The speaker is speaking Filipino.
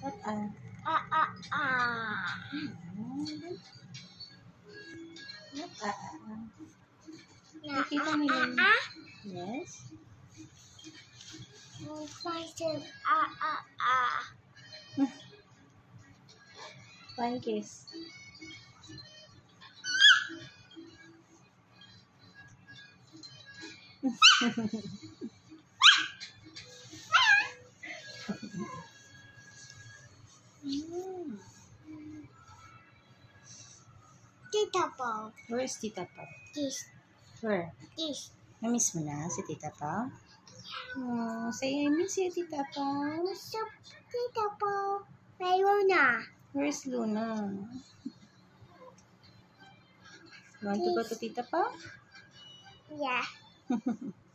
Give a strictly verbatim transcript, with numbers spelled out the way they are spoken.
What ah? Ah, ah, ah. What ah? Na, Nakita ah, nila. ah, ah. Yes? Five, ah, ah, ah. Flying kiss. Tita Pao. Where is Tita Pao? This, Where? this. Na-miss mo na si Tita Pao? Oh, say I miss you, Tita Pao. What's up, Tita Pao? Mayroon na. Where's Luna? You want to go to Tita Pao? Yeah.